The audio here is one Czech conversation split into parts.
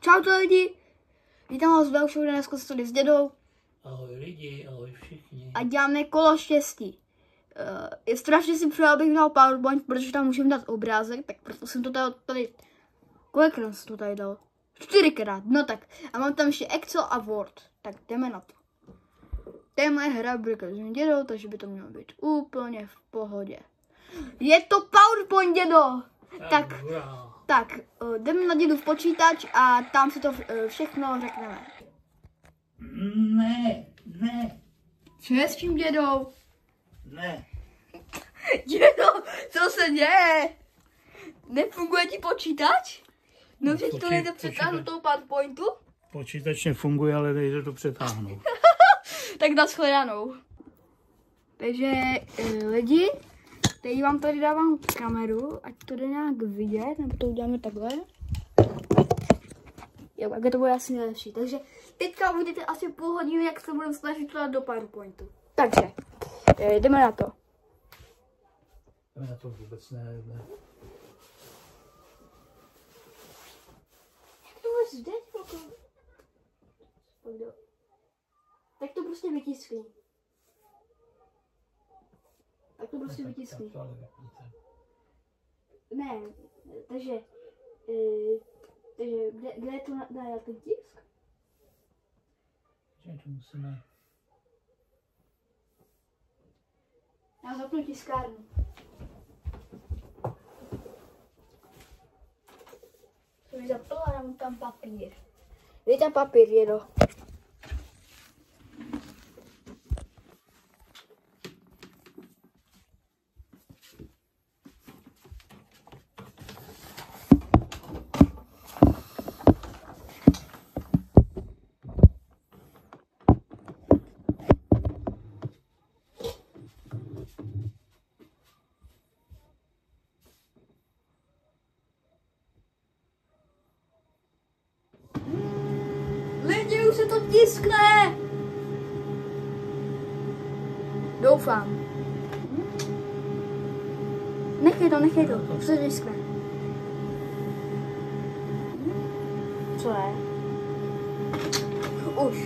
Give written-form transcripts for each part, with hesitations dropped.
Čau to lidi, vítám vás v dalšího dneska se tady s dědou. Ahoj lidi, ahoj všichni. A děláme kolo štěstí. Je strašně si přál, abych dal PowerPoint, protože tam můžeme dát obrázek, tak proto jsem to tady kolikrát jsem to tady dal? 4krát, no tak. A mám tam ještě Excel a Word, tak jdeme na to. Téma je hra s dědou, takže by to mělo být úplně v pohodě. Je to PowerPoint, dědo! Tak, jdeme na dědu v počítač a tam si to všechno řekneme. Ne. Co je s tím dědou? Ne. Dědo, co se děje? Nefunguje ti počítač? No, že ti to nejde přetáhnout toho PowerPointu? Počítač nefunguje, ale nejde to přetáhnout. Tak nashledanou. Takže lidi, teď vám tady dávám kameru, ať to jde nějak vidět, nebo to uděláme takhle. Jo, tak to bude asi nejlepší. Takže teďka uvidíte asi půl hodiny, jak se budeme snažit to dát do PowerPointu. Takže, jdeme na to. Jdeme na to vůbec ne. Jak to vůbec jde? Tak to prostě vytiskni. Ne, takže kde je to na ten tisk? Že to musíme... Já zapnu tiskárnu. To mi zapla a dám tam papír. Dej tam papír, dědo. Lidi, už se to tiskne! Doufám. Nechej to, už se tiskne. Co je? Už.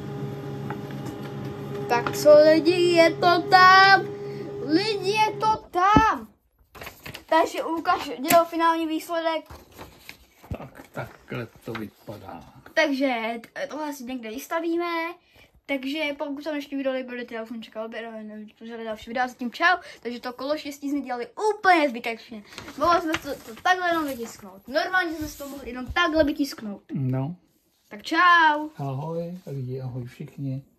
Tak co lidi, je to tam! Lidi, je to tam! Takže ukáž, dělal finální výsledek. Takhle to vypadá. Takže tohle si někde vystavíme. Takže pokud se dnešní video líbilo, já jsem čekal, protože další videa, zatím čau. Takže to kolo štěstí jsme dělali úplně zbytečně. Mohli jsme to takhle jenom vytisknout. Normálně jsme to mohli jenom takhle vytisknout. No. Tak čau. Ahoj lidi, ahoj všichni.